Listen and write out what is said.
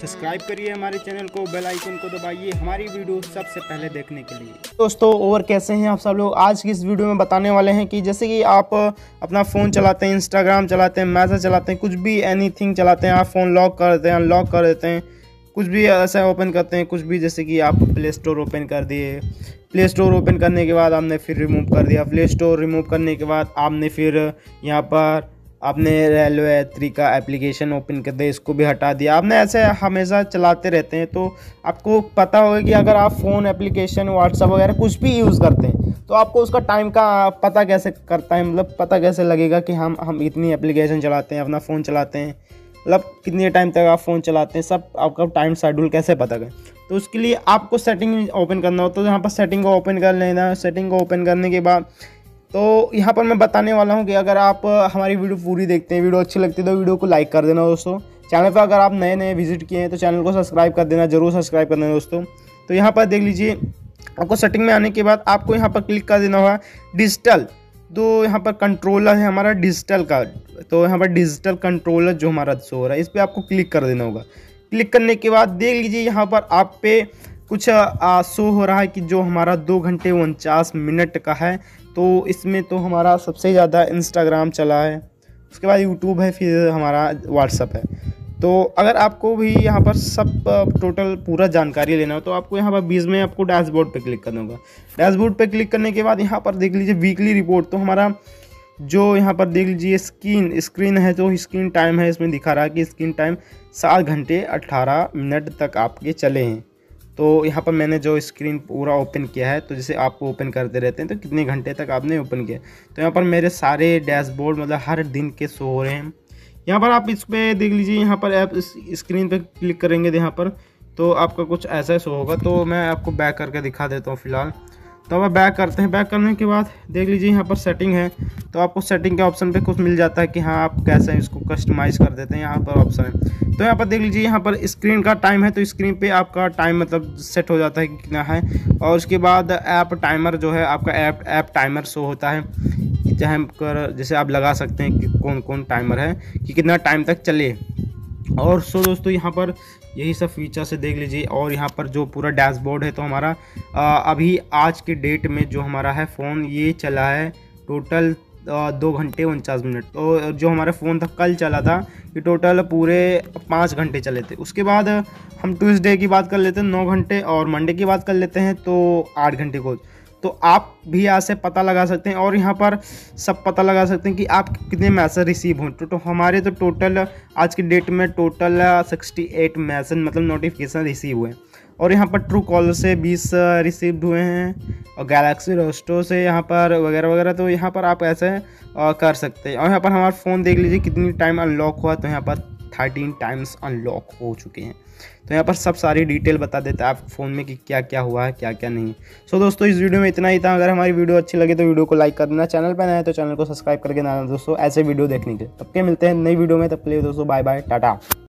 Subscribe करिए हमारे channel को, बेल आइकन को दबाइए हमारी वीडियो सबसे पहले देखने के लिए। दोस्तों और कैसे हैं आप सब लोग। आज की इस वीडियो में बताने वाले हैं कि जैसे कि आप अपना फ़ोन चलाते हैं, इंस्टाग्राम चलाते हैं, मैसेज चलाते हैं, कुछ भी एनीथिंग चलाते हैं, आप फ़ोन लॉक कर देते हैं, अनलॉक कर देते हैं, कुछ भी ऐसा ओपन करते हैं, कुछ भी जैसे कि आप प्ले स्टोर ओपन कर दिए, प्ले स्टोर ओपन करने के बाद आपने फिर रिमूव कर दिया, प्ले स्टोर रिमूव करने के बाद आपने फिर यहाँ पर आपने रेलवे यात्री का एप्लीकेशन ओपन कर दिया, इसको भी हटा दिया। आपने ऐसे हमेशा चलाते रहते हैं तो आपको पता होगा कि अगर आप फ़ोन एप्लीकेशन व्हाट्सअप वगैरह कुछ भी यूज़ करते हैं तो आपको उसका टाइम का पता कैसे करता है, मतलब पता कैसे लगेगा कि हम इतनी एप्लीकेशन चलाते हैं, अपना फ़ोन चलाते हैं, मतलब कितने टाइम तक आप फ़ोन चलाते हैं, सब आपका टाइम शेड्यूल कैसे पता करें। तो उसके लिए आपको सेटिंग ओपन करना होता है। तो यहाँ पर सेटिंग को ओपन कर लेना है। सेटिंग को ओपन करने के बाद तो यहाँ पर मैं बताने वाला हूँ कि अगर आप हमारी वीडियो पूरी देखते हैं, वीडियो अच्छी लगती है तो वीडियो को लाइक कर देना दोस्तों। चैनल पर अगर आप नए नए विजिट किए हैं तो चैनल को सब्सक्राइब कर देना, जरूर सब्सक्राइब कर देना दोस्तों। तो यहाँ पर देख लीजिए, आपको सेटिंग में आने के बाद आपको यहाँ पर क्लिक कर देना होगा डिजिटल। तो यहाँ पर कंट्रोलर है हमारा डिजिटल का, तो यहाँ पर डिजिटल कंट्रोलर जो हमारा शो हो रहा है इस पर आपको क्लिक कर देना होगा। क्लिक करने के बाद देख लीजिए यहाँ पर आप पे कुछ शो हो रहा है कि जो हमारा 2 घंटे 49 मिनट का है। तो इसमें तो हमारा सबसे ज़्यादा इंस्टाग्राम चला है, उसके बाद यूट्यूब है, फिर हमारा व्हाट्सअप है। तो अगर आपको भी यहाँ पर सब टोटल पूरा जानकारी लेना हो तो आपको यहाँ पर बीच में आपको डैशबोर्ड पे क्लिक करना होगा। डैशबोर्ड पे क्लिक करने के बाद यहाँ पर देख लीजिए वीकली रिपोर्ट। तो हमारा जो यहाँ पर देख लीजिए स्क्रीन है, जो स्क्रीन टाइम है इसमें दिखा रहा है कि स्क्रीन टाइम 7 घंटे 18 मिनट तक आपके चले हैं। तो यहाँ पर मैंने जो स्क्रीन पूरा ओपन किया है, तो जैसे आप ओपन करते रहते हैं तो कितने घंटे तक आपने ओपन किया, तो यहाँ पर मेरे सारे डैशबोर्ड मतलब हर दिन के शो हो रहे हैं। यहाँ पर आप इस पर देख लीजिए, यहाँ पर आप इस स्क्रीन पर क्लिक करेंगे यहाँ पर तो आपका कुछ ऐसा शो होगा। तो मैं आपको बैक करके दिखा देता हूँ फिलहाल। तो अब बैक करते हैं। बैक करने के बाद देख लीजिए यहाँ पर सेटिंग है, तो आपको सेटिंग के ऑप्शन पे कुछ मिल जाता है कि हाँ आप कैसे इसको कस्टमाइज़ कर देते हैं, यहाँ पर ऑप्शन है। तो यहाँ पर देख लीजिए यहाँ पर स्क्रीन का टाइम है, तो स्क्रीन पे आपका टाइम मतलब सेट हो जाता है कि कितना है। और उसके बाद ऐप टाइमर जो है आपका ऐप टाइमर शो होता है, चाहे कर जैसे आप लगा सकते हैं कि कौन कौन टाइमर है कि कितना टाइम तक चले। और सो दोस्तों यहाँ पर यही सब फीचर से देख लीजिए। और यहाँ पर जो पूरा डैशबोर्ड है तो हमारा अभी आज के डेट में जो हमारा है फ़ोन ये चला है टोटल 2 घंटे 49 मिनट। तो जो हमारा फ़ोन था कल चला था ये टोटल पूरे 5 घंटे चले थे। उसके बाद हम ट्यूसडे की बात कर लेते हैं 9 घंटे, और मंडे की बात कर लेते हैं तो 8 घंटे को। तो आप भी यहाँ से पता लगा सकते हैं और यहाँ पर सब पता लगा सकते हैं कि आप कितने मैसेज रिसीव हों। तो हमारे तो टोटल आज की डेट में टोटल 68 मैसेज मतलब नोटिफिकेशन रिसीव हुए हैं। और यहाँ पर ट्रू कॉलर से 20 रिसीव्ड हुए हैं, और गैलेक्सी रोस्टो से यहाँ पर वगैरह वगैरह। तो यहाँ पर आप ऐसे कर सकते हैं। और यहाँ पर हमारा फ़ोन देख लीजिए कितनी टाइम अनलॉक हुआ, तो यहाँ पर 13 टाइम्स अनलॉक हो चुके हैं। तो यहाँ पर सब सारी डिटेल बता देता है आप फ़ोन में कि क्या क्या हुआ है, क्या क्या नहीं। सो दोस्तों इस वीडियो में इतना ही था। अगर हमारी वीडियो अच्छी लगे तो वीडियो को लाइक कर देना, चैनल पर नए हैं तो चैनल को सब्सक्राइब करके ना दोस्तों ऐसे वीडियो देखने के लिए। तब के मिलते हैं नई वीडियो में, तब के लिए दोस्तों बाय बाय टाटा।